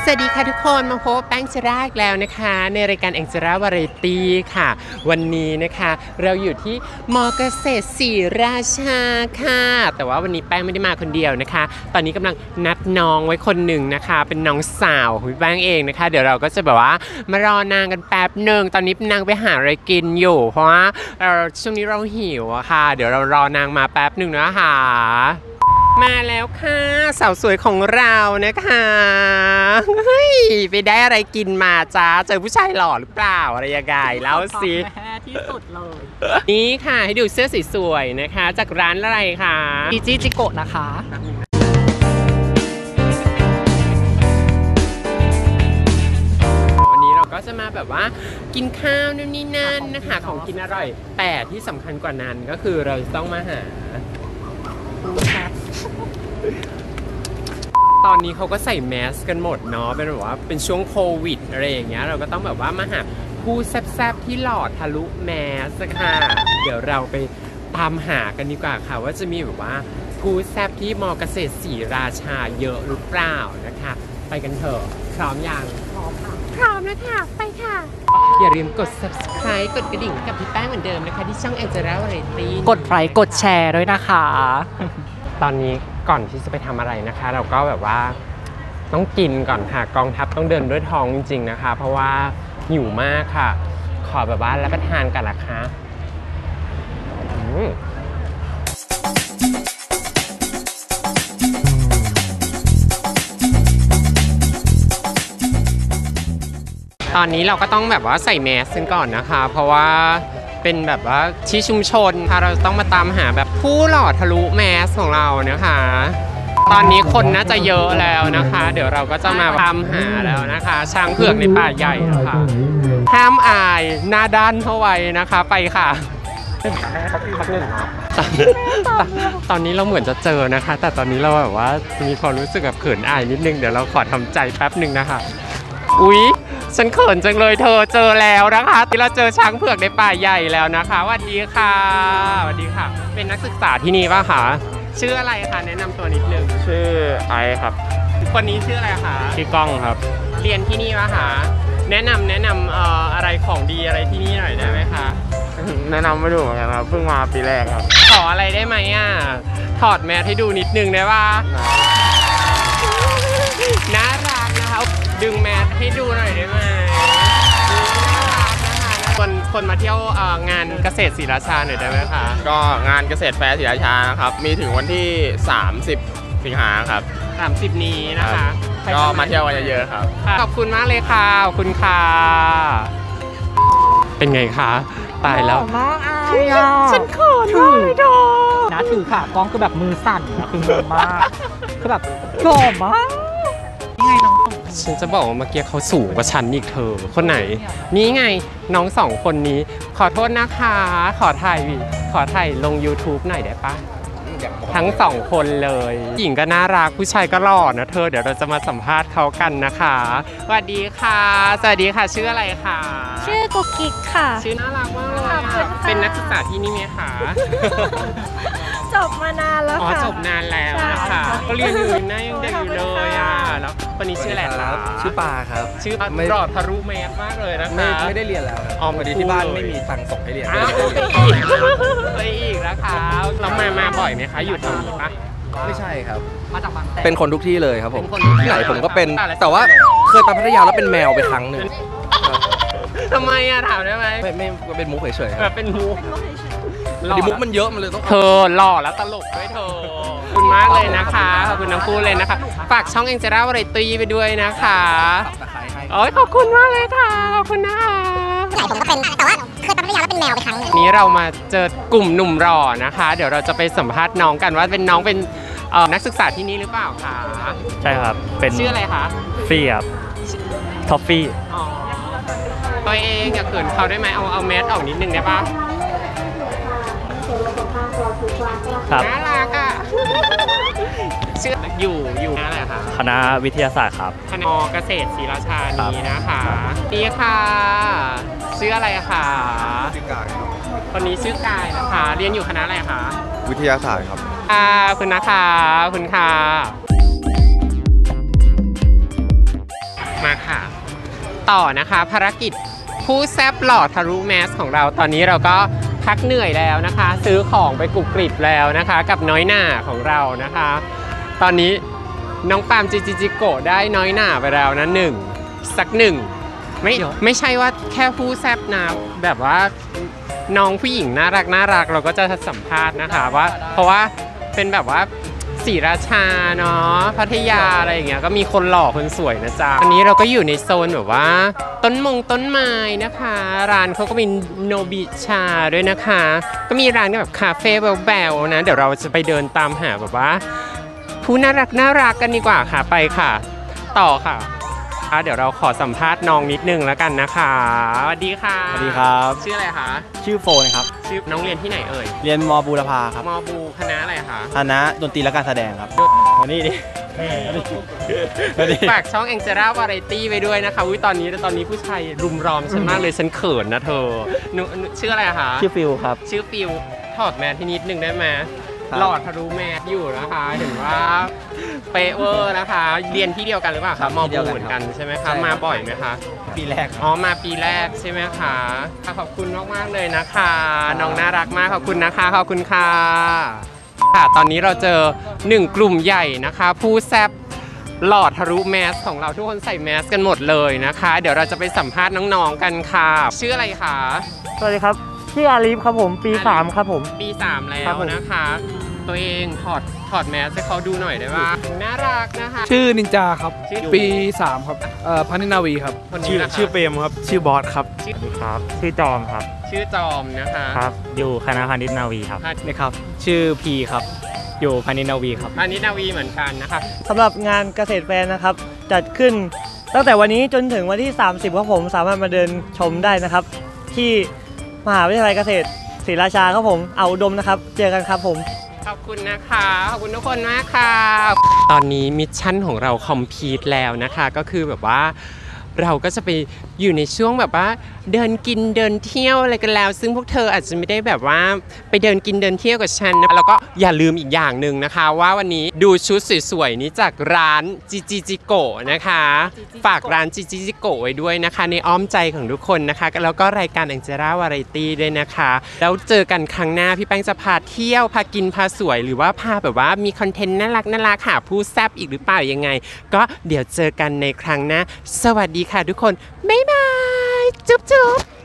วัสดีค่ะทุกคนมาพบแป้งจราอีกแล้วนะคะในรายการแองเจราวาไรตี้ค่ะวันนี้นะคะเราอยู่ที่มอเกษตรศรีราชาค่ะแต่ว่าวันนี้แป้งไม่ได้มาคนเดียวนะคะตอนนี้กำลังนัดน้องไว้คนหนึ่งนะคะเป็นน้องสาวของแป้งเองนะคะเดี๋ยวเราก็จะแบบว่ามารอนางกันแป๊บหนึ่งตอนนี้นางไปหาอะไรกินอยู่เพราะว่าช่วงนี้เราหิวอะค่ะเดี๋ยวเรารอนางมาแป๊บหนึ่งนะคะมาแล้วค่ะสาวสวยของเรานะคะเฮ้ยไปได้อะไรกินมาจ้าเจอผู้ชายหล่อหรือเปล่าอะไรยังไงแล้วสิที่สุดเลยนี่ค่ะให้ดูเสื้อสวยๆนะคะจากร้านอะไรคะจิจิจิโกะนะคะวันนี้เราก็จะมาแบบว่ากินข้าวนู่นนี่นั่นนะคะของกินอร่อยแต่ที่สำคัญกว่านั้นก็คือเราต้องมาหาตอนนี้เขาก็ใส่แมสกันหมดเนาะเป็นแบบว่าเป็นช่วงโควิดอะไรอย่างเงี้ยเราก็ต้องแบบว่ามาหาผู้แซ่บๆที่หล่อทะลุแมสค่ะเดี๋ยวเราไปตามหากันดีกว่าค่ะว่าจะมีแบบว่าผู้แซ่บที่มอเกษตรศรีราชาเยอะหรือเปล่านะคะไปกันเถอะพร้อมยังพร้อมค่ะพร้อมแล้วค่ะไปค่ะอย่าลืมกด subscribe กดกระดิ่งกับพี่แป้งเหมือนเดิมนะคะที่ช่องแองเจล่าวาไรตี้กดไลค์กดแชร์ด้วยนะคะตอนนี้ก่อนที่จะไปทำอะไรนะคะเราก็แบบว่าต้องกินก่อนค่ะกองทัพต้องเดินด้วยท้องจริงๆนะคะเพราะว่าหิวมากค่ะขอแบบว่ารับประทานกันนะคะตอนนี้เราก็ต้องแบบว่าใส่แมสกันก่อนนะคะเพราะว่าเป็นแบบว่าที่ชุมชนค่ะเราต้องมาตามหาแบบผู้หล่อทะลุแมสของเรานะคะตอนนี้คนน่าจะเยอะแล้วนะคะเดี๋ยวเราก็จะมาตามหาแล้วนะคะช้างเผือกในป่าใหญ่นะคะห้ามอายหน้าด้านเข้าไว้นะคะไปค่ะตอนนี้เราเหมือนจะเจอนะคะแต่ตอนนี้เราแบบว่ามีความรู้สึกแบบเขินอายนิดนึงเดี๋ยวเราขอทำใจแป๊บหนึ่งนะคะอุ๊ยฉันเขินจังเลยเธอเจอแล้วนะคะที่เราเจอช้างเผือกในป่าใหญ่แล้วนะคะสวัสดีค่ะสวัสดีค่ะเป็นนักศึกษาที่นี่ป่ะคะชื่ออะไรคะแนะนำตัวนิดนึงชื่อไอครับคนนี้ชื่ออะไรคะชื่อกล้องครับเรียนที่นี่ป่ะคะแนะนำอะไรของดีอะไรที่นี่หน่อยได้ไหมคะแนะนำไม่ถูกเหมือนกันครับเพิ่งมาปีแรกครับขออะไรได้ไหมอ่ะถอดแมสให้ดูนิดนึงได้ป่ะน่ารักนะคะดึงแมสให้ดูหน่อยได้ไหมคนมาเที่ยวงานเกษตรศรีราชาหน่อยได้ไหมคะก็งานเกษตรแฟร์ศรีราชานะครับมีถึงวันที่30 สิงหาครับ 30นี้นะคะก็มาเที่ยวกันเยอะๆครับขอบคุณมากเลยค่ะขอบคุณค่ะเป็นไงคะตายแล้วมากอายอ่ะฉันเขินมากเลยดูนะถือค่ะกล้องคือแบบมือสั่นคืองงมากคือแบบหล่อมากนี่ไงน้องฉันจะบอกว่าเมื่อกี้เขาสูงกว่าฉันอีกเธอคนไหนนี่ไงน้องสองคนนี้ขอโทษนะคะขอถ่ายลง YouTube หน่อยได้ปะทั้งสองคนเลยหญิงก็น่ารักผู้ชายก็หล่อนะเธอเดี๋ยวเราจะมาสัมภาษณ์เขากันนะคะสวัสดีค่ะสวัสดีค่ะชื่ออะไรคะชื่อกุ๊กกิ๊กค่ะชื่อน่ารักมากเลยเป็นนักศึกษาที่นี่ไหมคะจบมานานแล้วค่ะจบนานแล้วนะคะก็เรียนอยู่นะยังเด็กอยู่เลยอ่ะแล้วคนนี้ชื่ออะไรคะชื่อปาครับชื่อหล่อทะลุแมสมากเลยนะคะไม่ได้เรียนแล้วพอดีที่บ้านไม่มีตังค์ส่งให้เรียนไปอีกนะคะเรามาบ่อยไหมคะอยู่ตรงนี้ปะไม่ใช่ครับมาจากบางแสนเป็นคนทุกที่เลยครับผมที่ไหนผมก็เป็นแต่ว่าเคยไปพัทยาแล้วเป็นแมวไปครั้งหนึ่งทำไมอะถามได้ไหมไม่เป็นมุกเฉยๆครับเป็นมุกดีมุกมันเยอะมันเลยต้องเธอหล่อแล้วตลกด้วยเธอขอบคุณมากเลยนะคะขอบคุณทั้งคู่เลยนะคะฝากช่องแองเจล่าวาไรตี้ไปด้วยนะคะโอ้ยขอบคุณมากเลยค่ะขอบคุณนะคะผมก็เป็นแต่ว่าเคยไปพัทยาแล้วเป็นแมวไปครั้งนึงนี้เรามาเจอกลุ่มหนุ่มหล่อนะคะเดี๋ยวเราจะไปสัมภาษณ์น้องกันว่าเป็นน้องเป็นนักศึกษาที่นี่หรือเปล่าคะใช่ครับเป็นชื่ออะไรคะฟี่ครับท็อฟฟี่ตัวเองอยากเขินเขาได้ไหมเอาแมสออกนิดนึงได้ปะน่ารักอ่ะชื่ออยู่คณะอะไรคะคณะวิทยาศาสตร์ครับคณะเกษตรศรีราชานี้นะคะนี่ค่ะชื่ออะไรคะชื่อกายคนนี้ชื่อกายนะคะเรียนอยู่คณะอะไรคะวิทยาศาสตร์ครับคุณนะคะคุณค่ะต่อนะคะภารกิจผู้แซบหล่อทะลุแมสของเราตอนนี้เราก็พักเหนื่อยแล้วนะคะ ซื้อของไปกรุบกริบแล้วนะคะ กับน้อยหน่าของเรานะคะ ตอนนี้น้องปามจิโกะได้น้อยหน่าไปแล้วนะสักหนึ่งไม่ใช่ว่าแค่ผู้แซบนะแบบว่าน้องผู้หญิงน่ารักเราก็จะสัมภาษณ์นะคะว่าเพราะว่าเป็นแบบว่าศรีราชาเนาะพัทยาอะไรอย่างเงี้ยก็มีคนหล่อคนสวยนะจ๊ะวันนี้เราก็อยู่ในโซนแบบว่าต้นไม้นะคะ ร้านเขาก็มีโนบิชาด้วยนะคะ ก็มีร้านแบบคาเฟ่แบวๆนะเดี๋ยวเราจะไปเดินตามหาแบบว่าผู้น่ารักกันดีกว่าค่ะไปค่ะต่อค่ะเดี๋ยวเราขอสัมภาษณ์น้องนิดนึงแล้วกันนะคะสวัสดีค่ะสวัสดีครับชื่ออะไรคะชื่อโฟนครับชื่อน้องเรียนที่ไหนเอ่ยเรียนมบูรพาครับมบูคณะอะไรคะคณะดนตรีและการแสดงครับมานี่ดิมานี่ฝากช่องแองเจล่าวาไรตี้ไปด้วยนะคะตอนนี้ผู้ชายรุมรอมฉันมากเลยฉันเขินนะเธอหนูชื่ออะไรคะชื่อฟิลครับชื่อฟิวถอดแมสที่นิดนึงได้ไหมครับหลอดทะลุแมสอยู่นะคะเห็นว่าเปเวอร์นะคะ เรียนที่เดียวกันหรือเปล่าครัคะบมที่เดีบูยวกันเหมือนกันใช่ไหมใช่ครัคะบมาบ่อยไหมคะปีแรกครับอ๋อมาปีแรกใช่ไหมคะขอบคุณมากๆเลยนะคะน้องน่ารักมากขอบคุณนะคะขอบคุณค่ะค่ะตอนนี้เราเจอ1กลุ่มใหญ่นะคะ ผู้แซบหลอดทะลุแมสของเราทุกคนใส่แมสกันหมดเลยนะคะ เดี๋ยวเราจะไปสัมภาษณ์น้องๆกันค่ะชื่ออะไรคะสวัสดีครับชื่ออาลีฟครับผมปี 3 ครับผมปี 3 แล้ครับวผมนะคะ ตัวเองถอดแมสให้เขาดูหน่อยได้ป่ะน่ารักนะคะชื่อนินจาครับชื่อปี 3 ครับพันนินาวีครับคนนี้นะคะชื่อเปรมครับ ชื่อบอสครับครับชื่อจอมครับชื่อจอมนะคะครับอยู่คณะพาณิชย์นาวีครับนี่ครับ ชื่อพีครับ อยู่พานินาวีครับอันนี้นาวีเหมือนกันนะคะสำหรับงานเกษตรแฟร์นะครับ จัดขึ้นตั้งแต่วันนี้จนถึงวันที่ 30ครับผมสามารถมาเดินชมได้นะครับ ที่มหาวิทยาลัยเกษตรศรีราชาครับผมเอาอุดมนะครับ เจอกันครับผมขอบคุณนะคะขอบคุณทุกคนมากค่ะ ตอนนี้มิชชั่นของเราคอมพลีทแล้วนะคะก็คือแบบว่าเราก็จะไปอยู่ในช่วงแบบว่าเดินกินเดินเที่ยวอะไรกันแล้ว ซึ่งพวกเธออาจจะไม่ได้แบบว่าไปเดินกินเดินเที่ยวกับฉันนะแล้วก็อย่าลืมอีกอย่างหนึ่งนะคะว่าวันนี้ดูชุดสวยๆนี้จากร้านจิโกะนะคะฝากร้านจิโกะไว้ด้วยนะคะในอ้อมใจของทุกคนนะคะแล้วก็รายการแองเจล่าวาไรตี้ด้วยนะคะแล้วเจอกันครั้งหน้าพี่แป้งจะพาเที่ยวพากินพาสวยหรือว่าพาแบบว่ามีคอนเทนต์น่ารักหาผู้แซบอีกหรือเปล่ายังไง ก็เดี๋ยวเจอกันในครั้งหน้าสวัสดีค่ะทุกคนบ๊ายบายจุ๊บ